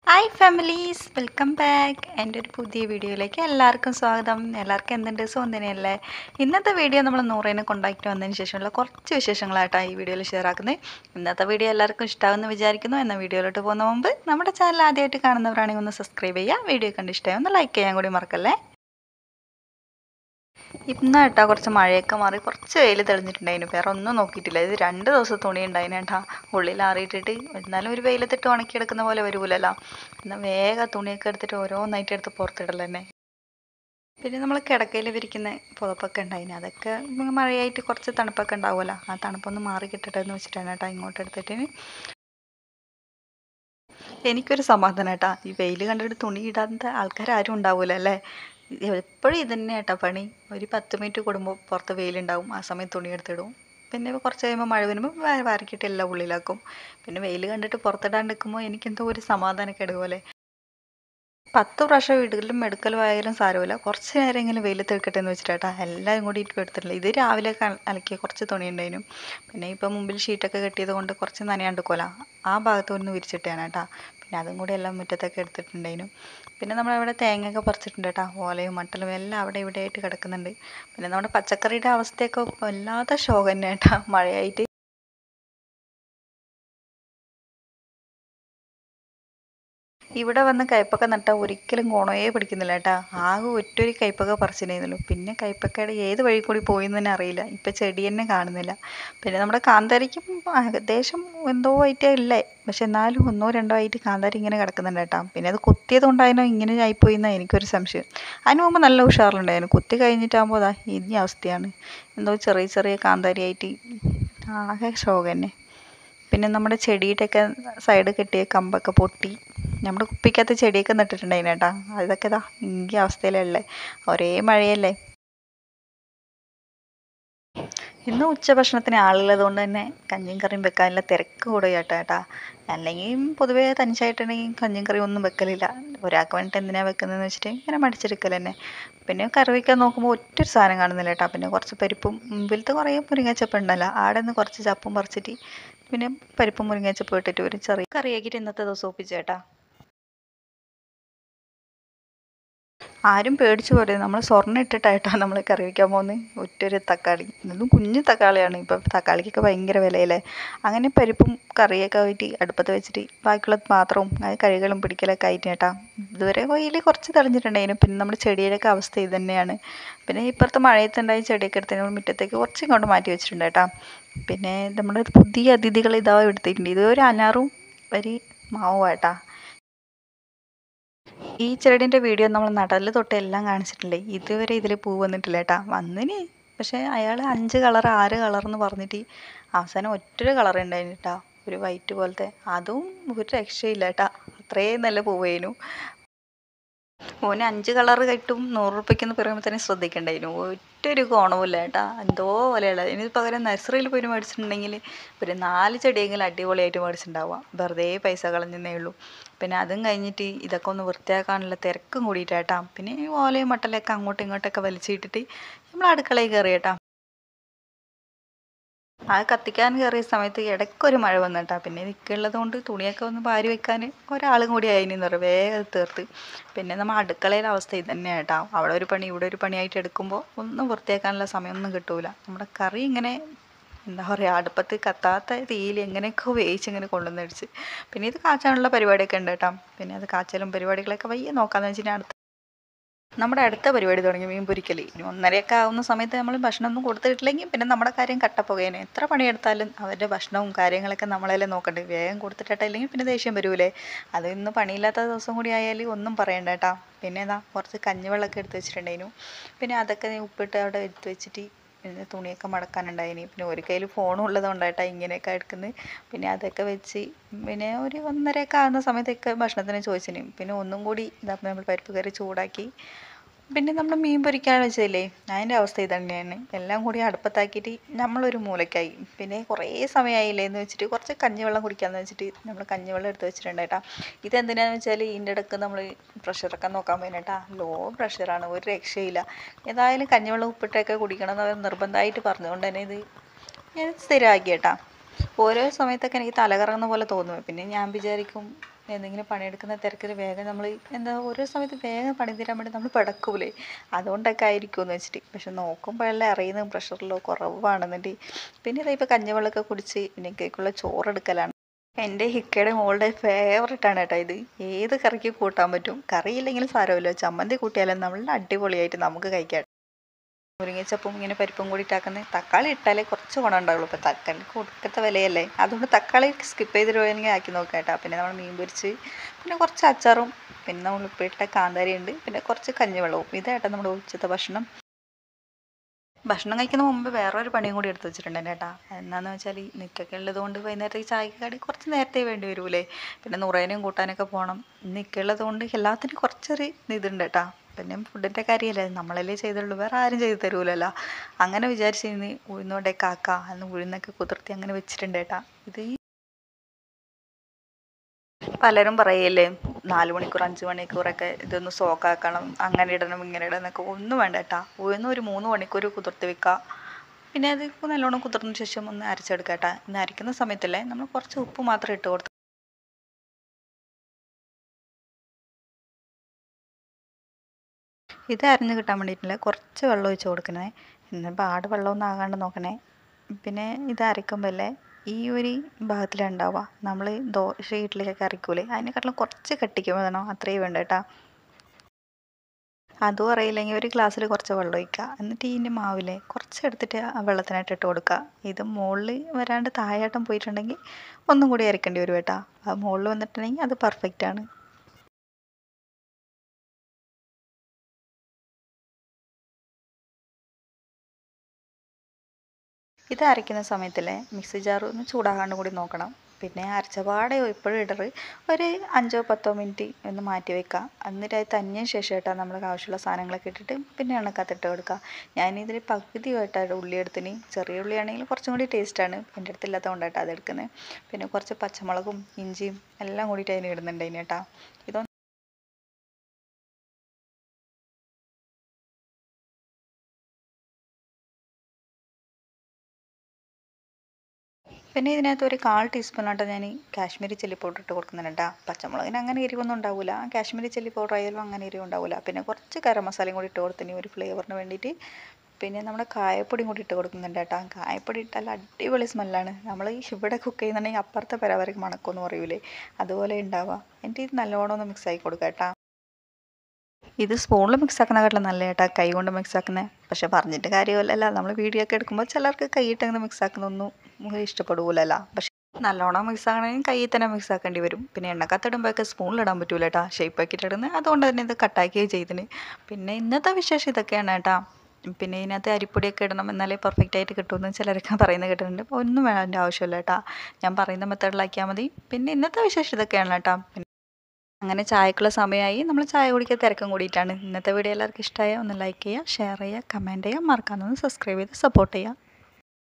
Hi families, welcome back. എൻ്റെ ഒരു പുതിയ വീഡിയോയിലേക്ക് എല്ലാവർക്കും സ്വാഗതം. എല്ലാവർക്കും എന്തുണ്ട്, സുഖം തന്നെയല്ലേ? ഇന്നത്തെ വീഡിയോ നമ്മൾ നൂറേനെ കൊണ്ടാക്കിയിട്ട് വന്നതിന് ശേഷമുള്ള കുറച്ച് വിശേഷങ്ങളായിട്ടാണ് ഈ വീഡിയോയിൽ ഷെയർ ആക്കുന്നത്. ഇന്നത്തെ വീഡിയോ എല്ലാവർക്കും ഇഷ്ടമാകുമെന്ന് വിചാരിക്കുന്നു. എന്ന വീഡിയോയിലോട്ട് പോകുന്ന മുമ്പ് നമ്മുടെ ചാനൽ ആദ്യമായിട്ട് കാണുന്നവരാണെങ്കിൽ ഒന്ന് സബ്സ്ക്രൈബ് ചെയ്യുക. വീഡിയോ കണ്ട് ഇഷ്ടമായി ഒന്ന് ലൈക്ക് ചെയ്യാൻ കൂടി മറക്കല്ലേ. ഇന്ന് കേട്ടാ കുറച്ച് മഴയൊക്കെ മാറി കുറച്ച് വെയിൽ തെളിഞ്ഞിട്ടുണ്ടായിരുന്നു. വേറെ ഒന്നും നോക്കിയിട്ടില്ല. ഇത് 2 ദിവസം തുണി ഉണ്ടായിന് കേട്ടാ, ഉള്ളിൽ ആറിയിട്ടിട്ട്. എന്നാലും ഒരു വെയിലത്തിട്ട് ഉണക്കിയെടുക്കുന്ന പോലെ വരൂലല്ലോ. എന്നാൽ വേഗം തുണിയൊക്കെ എടുത്തിട്ട് ഓരോന്നായിട്ട് എടുത്ത് പുറത്തിടൽ തന്നെ. പിന്നെ നമ്മൾ കിടക്കയിൽ വിരിക്കുന്ന പുതപ്പൊക്കെ ഉണ്ടായിന്, അതൊക്കെ മഴയായിട്ട് കുറച്ച് തണുപ്പൊക്കെ ഉണ്ടാവുമല്ലോ. ആ തണുപ്പൊന്ന് മാറി കിട്ടട്ടെ എന്ന് വെച്ചിട്ടാണ് കേട്ടോ ഇങ്ങോട്ട് എടുത്തിട്ട്. എനിക്കൊരു സമാധാനം കേട്ടാ, ഈ വെയിൽ കണ്ടിട്ട് തുണി ഇടാത്ത ആൾക്കാരും ഉണ്ടാവൂല അല്ലേ. എപ്പോഴും ഇത് തന്നെ കേട്ടോ പണി. ഒരു 10 മിനിറ്റ് കൂടുമ്പോൾ പുറത്ത് വെയിലുണ്ടാവും, ആ സമയത്ത് തുണി എടുത്തിടും. പിന്നെ കുറച്ച് കഴിയുമ്പോൾ മഴ വരുമ്പോൾ വാരിക്കിട്ട് എല്ലാം ഉള്ളിലാക്കും. പിന്നെ വെയിൽ കണ്ടിട്ട് പുറത്തിടാണ്ട് നിൽക്കുമ്പോൾ എനിക്കെന്തോ ഒരു സമാധാനക്കേട് പോലെ. 10 പ്രാവശ്യം ഇടലും എടുക്കലും ആയാലും സാരമില്ല, കുറച്ച് നേരമെങ്കിലും വെയിലത്ത് വെക്കട്ടെ എന്ന് വെച്ചിട്ടാ എല്ലാവരും കൂടി ഇപ്പോൾ എടുത്തിട്ടില്ല. ഇത് രാവിലെ അലക്കിയ കുറച്ച് തുണി ഉണ്ടായിരുന്നു. പിന്നെ ഇപ്പം മുമ്പിൽ ഷീറ്റൊക്കെ കെട്ടിയത് കൊണ്ട് കുറച്ച് നനയാണ്ടിക്കോല, ആ ഭാഗത്ത് ഒന്ന് വിരിച്ചിട്ടാണ് കേട്ടോ. പിന്നെ അതും കൂടി എല്ലാം മുറ്റത്തൊക്കെ എടുത്തിട്ടുണ്ടായിരുന്നു. പിന്നെ നമ്മളവിടെ തേങ്ങയൊക്കെ പറിച്ചിട്ടുണ്ട് കേട്ടോ. ഓലയും മട്ടലും എല്ലാം അവിടെ ഇവിടെ ആയിട്ട് കിടക്കുന്നുണ്ട്. പിന്നെ നമ്മുടെ പച്ചക്കറിയുടെ അവസ്ഥയൊക്കെ വല്ലാത്ത ശോകം തന്നെ കേട്ടോ മഴയായിട്ട്. ഇവിടെ വന്ന് കയ്പൊക്കെ നട്ടാൽ ഒരിക്കലും ഗുണമേ പിടിക്കുന്നില്ല കേട്ടാ. ആകെ ഒറ്റൊരു കയ്പൊക്കെ പറിച്ചിട്ടുണ്ടായിരുന്നുള്ളൂ. പിന്നെ കയ്പക്കയുടെ ഏത് വഴി കൂടി പോയിന്ന് തന്നെ അറിയില്ല. ഇപ്പം ചെടി തന്നെ കാണുന്നില്ല. പിന്നെ നമ്മുടെ കാന്താരിക്കും ഏകദേശം എന്തോ ആയിട്ടേ ഇല്ലേ, പക്ഷെ എന്നാലും 1-2 ആയിട്ട് കാന്താരി ഇങ്ങനെ കിടക്കുന്നുണ്ട് കേട്ടോ. പിന്നെ അത് കുത്തിയത് കൊണ്ടായിരുന്നോ ഇങ്ങനെ ആയിപ്പോയി എന്നാണ് എനിക്കൊരു സംശയം. അതിന് മുമ്പ് നല്ല ഉഷാറിലുണ്ടായിരുന്നു. കുത്തി കഴിഞ്ഞിട്ടാകുമ്പോൾ അതാ ഈ അവസ്ഥയാണ്. എന്തോ ചെറിയ ചെറിയ കാന്താരിയായിട്ട് ആകെ ശോകം തന്നെ. പിന്നെ നമ്മുടെ ചെടിയുടെയൊക്കെ സൈഡ് കെട്ടിയ കമ്പൊക്കെ പൊട്ടി. നമ്മുടെ കുപ്പിക്കകത്ത് ചെടിയൊക്കെ നട്ടിട്ടുണ്ടായിന് കേട്ടോ. അതൊക്കെ ഇതാ ഈ അവസ്ഥയിലല്ലേ, ഒരേ മഴയല്ലേ. ഇന്ന് ഉച്ചഭക്ഷണത്തിന് ആളുള്ളത് കൊണ്ട് തന്നെ കഞ്ഞിയും കറിയും വെക്കാനുള്ള തിരക്ക് കൂടെ ചേട്ടാ. അല്ലെങ്കിൽ പൊതുവേ തനിച്ചായിട്ടുണ്ടെങ്കിൽ കഞ്ഞിയും കറിയും ഒന്നും വെക്കലില്ല. ഒരാൾക്ക് വേണ്ടിയിട്ട് എന്തിനാണ് വെക്കുന്നതെന്ന് വെച്ചിട്ട് ഇങ്ങനെ മടിച്ചെടുക്കൽ തന്നെ. പിന്നെ കറി വയ്ക്കാൻ നോക്കുമ്പോൾ ഒറ്റൊരു സാധനം കാണുന്നില്ല കേട്ടോ. പിന്നെ കുറച്ച് പരിപ്പും മുമ്പിലത്തെ കുറേ മുരിങ്ങാച്ചപ്പ് ഉണ്ടല്ലോ, ആടെ നിന്ന് കുറച്ച് ചപ്പും പറിച്ചിട്ട് പിന്നെ പരിപ്പും മുരിങ്ങാച്ചപ്പ് ഇട്ടിട്ട് ഒരു ചെറിയ കറിയാക്കിയിട്ട് ഇന്നത്തെ ദിവസം ഒപ്പിച്ചു ചേട്ടാ. ആരും പേടിച്ചു പോരുത്, നമ്മൾ സ്വർണ്ണം ഇട്ടിട്ടായിട്ടാണ് നമ്മൾ കറി വയ്ക്കാൻ പോകുന്നത്. ഒറ്റൊരു തക്കാളി, ഇതും കുഞ്ഞു തക്കാളിയാണ്. ഇപ്പം തക്കാളിക്കൊക്കെ ഭയങ്കര വിലയല്ലേ. അങ്ങനെ പരിപ്പും കറിയൊക്കെ ആയിട്ട് അടുപ്പത്ത് വെച്ചിട്ട് ബാക്കിയുള്ള പാത്രവും അത് കഴുകലും പിടിക്കലൊക്കെ ആയിട്ട് കേട്ടാ. ഇതുവരെ വെയിൽ കുറച്ച് തെളിഞ്ഞിട്ടുണ്ടായിരുന്നു. പിന്നെ നമ്മുടെ ചെടിയുടെയൊക്കെ അവസ്ഥ ഇത് തന്നെയാണ്. പിന്നെ ഇപ്പുറത്തെ മഴയത്തുണ്ടായ ചെടിയൊക്കെ എടുത്ത് നമ്മൾ മുറ്റത്തേക്ക് കുറച്ച് ഇങ്ങോട്ട് മാറ്റി വെച്ചിട്ടുണ്ട് കേട്ടോ. പിന്നെ നമ്മുടെ പുതിയ അതിഥികൾ ഇതാ എടുത്തിട്ടുണ്ട്. ഇതൊരു അനാറും ഒരു മാവും കേട്ടാ. ഈ ചെടീൻ്റെ വീഡിയോ നമ്മൾ നടൽ തൊട്ട് എല്ലാം കാണിച്ചിട്ടില്ലേ, ഇതുവരെ ഇതിൽ പൂ വന്നിട്ടില്ല കേട്ടാ. വന്നിന്, പക്ഷേ അയാൾ 5 കളർ 6 കളർ എന്ന് പറഞ്ഞിട്ട് അവസാനം ഒറ്റൊരു കളർ ഉണ്ടായിരുന്നു കേട്ടാ, ഒരു വൈറ്റ് പോലത്തെ. അതും ഒരു രക്ഷയില്ല കേട്ടാ, അത്രയും നല്ല പൂവേനു. ഓന് 5 കളർ കിട്ടും 100 രൂപയ്ക്കെന്ന് പറയുമ്പോൾ തന്നെ ശ്രദ്ധിക്കണ്ടായിരുന്നു. ഒറ്റൊരു ഗുണവുമില്ല കേട്ടാ, എന്തോ പോലെയുള്ള. ഇതിന് പകരം നഴ്സറിയിൽ പോയി മേടിച്ചിട്ടുണ്ടെങ്കിൽ ഒരു 4 ചെടിയെങ്കിലും അടിപൊളിയായിട്ട് മേടിച്ചിട്ടുണ്ടാവുക. വെറുതെ പൈസ കളഞ്ഞെന്നേ ഉള്ളൂ. പിന്നെ അതും കഴിഞ്ഞിട്ട് ഇതൊക്കെ ഒന്ന് വൃത്തിയാക്കാനുള്ള തിരക്കും കൂടിയിട്ടാ. പിന്നെ ഈ ഓലയും മട്ടലൊക്കെ അങ്ങോട്ടും ഇങ്ങോട്ടൊക്കെ വലിച്ചിട്ടിട്ട് നമ്മൾ അടുക്കളയിൽ കയറി കേട്ടാ. അത് കത്തിക്കാൻ കയറിയ സമയത്ത് ഇടയ്ക്കൊരു മഴ വന്നു കേട്ടോ. പിന്നെ നിൽക്കുള്ളത് കൊണ്ട് തുണിയൊക്കെ ഒന്ന് വാരി വെക്കാൻ ഒരാളും കൂടി അതിന് പറയും, വേഗം തീർത്ത്. പിന്നെ നമ്മൾ അടുക്കളയിലെ അവസ്ഥ ഇത് തന്നെയാണ് കേട്ടോ. അവിടെ ഒരു പണി ഇവിടെ ഒരു പണിയായിട്ട് എടുക്കുമ്പോൾ ഒന്നും വൃത്തിയാക്കാനുള്ള സമയമൊന്നും കിട്ടൂല. നമ്മുടെ കറി ഇങ്ങനെ എന്താ പറയുക, അടുപ്പത്ത് കത്താത്ത തീയിൽ എങ്ങനെയൊക്കെ വേവിച്ചിങ്ങനെ കൊണ്ടുവന്ന് അടിച്ച്. പിന്നെ ഇത് കാച്ചാനുള്ള പരിപാടിയൊക്കെ ഉണ്ട് കേട്ടോ. പിന്നെ അത് കാച്ചലും പരിപാടികളൊക്കെ വയ്യ നോക്കാമെന്ന് വെച്ചിട്ടുണ്ടെങ്കിൽ നമ്മുടെ അടുത്ത പരിപാടി തുടങ്ങി, മീൻ പൊരിക്കൽ. ഇനി 1:30 ആവുന്ന സമയത്ത് നമ്മൾ ഭക്ഷണമൊന്നും കൊടുത്തിട്ടില്ലെങ്കിൽ പിന്നെ നമ്മുടെ കാര്യം കട്ടപ്പുകയാണ്. എത്ര പണിയെടുത്താലും അവരുടെ ഭക്ഷണവും കാര്യങ്ങളൊക്കെ നമ്മളല്ലേ നോക്കണ്ടേ. വേഗം കൊടുത്തിട്ടില്ലെങ്കിൽ പിന്നെ ദേഷ്യം വരൂലേ. അത് ഇന്ന് പണിയില്ലാത്ത ദിവസം കൂടി ആയാൽ ഒന്നും പറയണ്ട കേട്ടോ. പിന്നെ കുറച്ച് കഞ്ഞിവെള്ളമൊക്കെ എടുത്ത് വെച്ചിട്ടുണ്ടായിരുന്നു. പിന്നെ അതൊക്കെ ഉപ്പിട്ട് അവിടെ എടുത്ത് വെച്ചിട്ട് പിന്നെ തുണിയൊക്കെ മടക്കാനുണ്ടായിനി. പിന്നെ ഒരു കയ്യിൽ ഫോണും ഉള്ളത് കൊണ്ടായിട്ടാ ഇങ്ങനെയൊക്കെ എടുക്കുന്നത്. പിന്നെ അതൊക്കെ വെച്ച് പിന്നെ ഒരു 1:30 ആകുന്ന സമയത്തൊക്കെ ഭക്ഷണത്തിന് ചോദിച്ചിന്. പിന്നെ ഒന്നും കൂടി നമ്മൾ പരിപ്പ് കറി ചൂടാക്കി. പിന്നെ നമ്മൾ മീൻ പൊരിക്കാൻ വെച്ചതില്ലേ, അതിൻ്റെ അവസ്ഥ ഇത് തന്നെയാണ്. എല്ലാം കൂടി അടുപ്പത്താക്കിയിട്ട് നമ്മളൊരു മൂലയ്ക്കായി. പിന്നെ കുറേ സമയമായില്ലേ എന്ന് വെച്ചിട്ട് കുറച്ച് കഞ്ഞിവെള്ളം കുടിക്കാമെന്ന് വെച്ചിട്ട് നമ്മൾ കഞ്ഞിവെള്ളം എടുത്ത് വെച്ചിട്ടുണ്ട് കേട്ടോ. ഇതെന്തിനാന്ന് വെച്ചാൽ ഇതിൻ്റെ ഇടയ്ക്ക് നമ്മൾ പ്രഷറൊക്കെ നോക്കാൻ വേണ്ടിയിട്ടാ. ലോ പ്രഷറാണ്, ഒരു രക്ഷയില്ല. ഏതായാലും കഞ്ഞിവെള്ളം ഉപ്പിട്ടൊക്കെ കുടിക്കണം എന്ന് അവർ നിർബന്ധമായിട്ട് പറഞ്ഞുകൊണ്ട് തന്നെ ഇത് ഞാൻ സ്ഥിരമാക്കി കേട്ടാ. ഓരോ സമയത്തൊക്കെ എനിക്ക് തലകറങ്ങുന്ന പോലെ തോന്നും. പിന്നെ ഞാൻ വിചാരിക്കും എന്തെങ്കിലും പണിയെടുക്കുന്ന തിരക്കിൽ വേഗം നമ്മൾ എന്താ ഓരോ സമയത്ത് വേഗം പണി തീരാൻ വേണ്ടി നമ്മൾ പിടക്കൂലേ, അതുകൊണ്ടൊക്കെ ആയിരിക്കും എന്ന് വെച്ചിട്ട്. പക്ഷെ നോക്കുമ്പോഴല്ലേ അറിയുന്നത് പ്രഷറിലോ കുറവാണെന്നിട്ട്. പിന്നെ ഇതാ ഇപ്പോൾ കഞ്ഞിവെള്ളമൊക്കെ കുടിച്ച് എനിക്കുള്ള ചോറെടുക്കലാണ്. എൻ്റെ ഹിക്കയുടെ മോളുടെ ഫേവറേറ്റാണ് കേട്ടോ ഇത്. ഏത് കറിക്ക് കൂട്ടാൻ പറ്റും, കറിയില്ലെങ്കിലും സാരമില്ല, ചമ്മന്തി കൂട്ടിയാലും നല്ല അടിപൊളിയായിട്ട് നമുക്ക് കഴിക്കാം. മുരിങ്ങച്ചപ്പും ഇങ്ങനെ പരിപ്പും കൂടി ഇട്ടാക്കുന്നത്, തക്കാളി ഇട്ടാലേ കുറച്ച് ഗുണം ഉണ്ടാവുള്ളൂ. ഇപ്പോൾ തക്കാളി കൊടുക്കത്തെ വിലയല്ലേ, അതുകൊണ്ട് തക്കാളി സ്കിപ്പ് ചെയ്തിട്ട് ആക്കി നോക്കാം കേട്ടോ. പിന്നെ നമ്മൾ മീൻ പൊരിച്ച്, പിന്നെ കുറച്ച് അച്ചാറും, പിന്നെ നമ്മൾ ഉപ്പിട്ട കാന്താരി ഉണ്ട്, പിന്നെ കുറച്ച് കഞ്ഞിവെള്ളവും. ഇതായിട്ടാണ് നമ്മുടെ ഉച്ചത്തെ ഭക്ഷണം. ഭക്ഷണം കഴിക്കുന്ന മുമ്പ് വേറൊരു പണിയും കൂടി എടുത്ത് വെച്ചിട്ടുണ്ട് ചേട്ടാ. എന്താണെന്ന് വെച്ചാൽ നിൽക്കൊക്കെ ഉള്ളത് കൊണ്ട് വൈകുന്നേരത്തേക്ക് ചായക്ക് കടി കുറച്ച് നേരത്തെ വേണ്ടി വരൂലേ. പിന്നെ നുറേനും കൂട്ടാനൊക്കെ പോകണം. നിൽക്കുള്ളത് കൊണ്ട് എല്ലാത്തിനും കുറച്ചൊരു ഇതുണ്ട് കേട്ടാ. പിന്നെ ഫുഡിൻ്റെ കാര്യമല്ലേ, നമ്മളല്ലേ ചെയ്തുള്ളൂ, വേറെ ആരും ചെയ്ത് തരൂലല്ലോ. അങ്ങനെ വിചാരിച്ച് ഇന്ന് ഉഴുന്നോണ്ടൊക്കെ ആക്കാം, അന്ന് ഉഴുന്നൊക്കെ കുതിർത്തി അങ്ങനെ വെച്ചിട്ടുണ്ട് കേട്ടാ. ഇത് പലരും പറയല്ലേ 4 മണിക്കൂർ 5 മണിക്കൂറൊക്കെ ഇതൊന്ന് സോക്കാക്കണം, അങ്ങനെ ഇടണം ഇങ്ങനെ ഇടണം എന്നൊക്കെ. ഒന്നും വേണ്ട കേട്ടാ. ഉഴുന്ന് ഒരു 3 മണിക്കൂർ കുതിർത്ത് വെക്കുക. പിന്നെ അത് നല്ലോണം കുതിർന്ന ശേഷം ഒന്ന് അരച്ചെടുക്കുക കേട്ടോ. ഇന്ന് അരയ്ക്കുന്ന സമയത്തല്ലേ നമ്മൾ കുറച്ച് ഉപ്പ് മാത്രം ഇട്ട് കൊടുത്ത്. ഇത് അരഞ്ഞ് കിട്ടാൻ വേണ്ടിയിട്ടില്ല, കുറച്ച് വെള്ളം ഒഴിച്ച് കൊടുക്കണേ. ഇന്ന് പാട് വെള്ളമൊന്നും ആകാണ്ട് നോക്കണേ. പിന്നെ ഇത് അരയ്ക്കുമ്പോൾ അല്ലേ ഈ ഒരു ഭാഗത്തിലുണ്ടാവുക, നമ്മൾ ദോശ ഇഡ്ഡലിയൊക്കെ അരയ്ക്കൂലേ, അതിനെക്കാട്ടിലും കുറച്ച് കട്ടിക്ക് വേണം, അത്രയും വേണ്ട കേട്ടോ. അതും അറിയില്ലെങ്കിൽ ഒരു ഗ്ലാസ്സിൽ കുറച്ച് വെള്ളം ഒഴിക്കുക. എന്നിട്ട് ഇതിൻ്റെ മാവിലെ കുറച്ച് എടുത്തിട്ട് ആ വെള്ളത്തിനായിട്ട് ഇട്ട് കൊടുക്കുക. ഇത് മുകളിൽ വരാണ്ട് താഴോട്ടം പോയിട്ടുണ്ടെങ്കിൽ ഒന്നും കൂടി അരക്കേണ്ടി വരും കേട്ടോ. ആ മുകളിൽ വന്നിട്ടുണ്ടെങ്കിൽ അത് പെർഫെക്റ്റ് ആണ്. ഇത് അരയ്ക്കുന്ന സമയത്തല്ലേ മിക്സി ജാർ ഒന്ന് ചൂടാകാണ്ട് കൂടി നോക്കണം. പിന്നെ അരച്ചപാടെ എപ്പോഴും ഇടറ് ഒരു 5-10 മിനിറ്റ് ഒന്ന് മാറ്റി വെക്കുക. എന്നിട്ട് അത് തന്നിയ ശേഷം കേട്ടോ നമ്മൾക്ക് ആവശ്യമുള്ള സാധനങ്ങളൊക്കെ ഇട്ടിട്ട് പിന്നെ എണ്ണക്കകത്തിട്ട് കൊടുക്കുക. ഞാനിതിൽ പകുതി കേട്ടോ ഉള്ളി എടുത്തിന്. ചെറിയ ഉള്ളിയാണെങ്കിൽ കുറച്ചും കൂടി ടേസ്റ്റാണ്, എൻ്റെ അടുത്ത് ഇല്ലാത്തത് കൊണ്ടാട്ടോ അതെടുക്കുന്നത്. പിന്നെ കുറച്ച് പച്ചമുളകും ഇഞ്ചിയും എല്ലാം കൂടിയിട്ട് അതിന് ഇടുന്നുണ്ട് അതിന് കേട്ടോ. ഇതൊന്ന് പിന്നെ ഇതിനകത്ത് ഒരു 1/4 ടീസ്പൂണായിട്ട് ഞാൻ കാശ്മീരി ചില്ലി പൗഡർ ഇട്ട് കൊടുക്കുന്നുണ്ട് കേട്ടോ. പച്ചമുളകിന് അങ്ങനെ എരിവൊന്നും ഉണ്ടാവില്ല, കാശ്മീരി ചില്ലി പൗഡർ ആയാലും അങ്ങനെ എരിവ് ഉണ്ടാവില്ല. പിന്നെ കുറച്ച് ഗരം മസാലയും കൂടി ഇട്ട് കൊടുത്തിന് ഒരു ഫ്ലേവറിന് വേണ്ടിയിട്ട്. പിന്നെ നമ്മുടെ കായപ്പൊടിയും കൂടി ഇട്ട് കൊടുക്കുന്നുണ്ട് കേട്ടോ. കായപ്പൊടി ഇട്ടാൽ അടിപൊളി സ്മെല്ലാണ്. നമ്മൾ ഇവിടെ കുക്ക് ചെയ്യുന്നുണ്ടെങ്കിൽ അപ്പുറത്തെ പരവരക്ക് മണക്കുമെന്ന് പറയൂലേ, അതുപോലെ ഉണ്ടാവുക. എന്നിട്ട് ഇത് നല്ലോണം ഒന്ന് മിക്സ് ആക്കി കൊടുക്കുക കേട്ടോ. ഇത് സ്പൂണിൽ മിക്സ് ആക്കുന്നതിനെക്കാട്ടിലും നല്ല കേട്ടോ കൈ കൊണ്ട് മിക്സ് ആക്കുന്നത്. പക്ഷെ പറഞ്ഞിട്ട് കാര്യമല്ലല്ലോ, നമ്മൾ വീഡിയോ ഒക്കെ എടുക്കുമ്പോൾ ചിലർക്ക് കൈയിട്ട് അങ്ങനെ മിക്സ് ആക്കുന്നൊന്നും ഇഷ്ടപ്പെടില്ലല്ലോ. പക്ഷെ നല്ലോണം മിക്സ് ആക്കണമെങ്കിൽ കയ്യിൽ തന്നെ മിക്സ് ആക്കേണ്ടി വരും. പിന്നെ എണ്ണക്കത്തിടുമ്പോഴൊക്കെ സ്പൂണിലിടാൻ പറ്റൂല കേട്ടോ, ഷേപ്പ് ആക്കിയിട്ട് ഇടുന്നത്. അതുകൊണ്ട് തന്നെ ഇത് കട്ടാക്കുകയും ചെയ്തിന്. പിന്നെ ഇന്നത്തെ വിശേഷം ഇതൊക്കെയാണ് കേട്ടോ. പിന്നെ ഇതിനകത്ത് അരിപ്പൊടിയൊക്കെ ഇടണം, എന്നാലേ പെർഫെക്റ്റ് ആയിട്ട് കിട്ടുമെന്ന് ചിലരൊക്കെ പറയുന്നത് കേട്ടിട്ടുണ്ട്. അപ്പോൾ ഒന്നും വേണ്ട ആവശ്യമില്ല കേട്ടോ, ഞാൻ പറയുന്ന മെത്തേഡിലാക്കിയാൽ മതി. പിന്നെ ഇന്നത്തെ വിശേഷം ഇതൊക്കെയാണ് കേട്ടോ. അങ്ങനെ ചായക്കുള്ള സമയമായി, നമ്മൾ ചായ കുടിക്കാൻ തിരക്കും കൂടിയിട്ടാണ്. ഇന്നത്തെ വീഡിയോ എല്ലാവർക്കും ഇഷ്ടമായ ഒന്ന് ലൈക്ക് ചെയ്യുക, ഷെയർ ചെയ്യുക, കമൻറ്റ് ചെയ്യുക, മറക്കാതെ ഒന്ന് സബ്സ്ക്രൈബ് ചെയ്ത് സപ്പോർട്ട് ചെയ്യുക.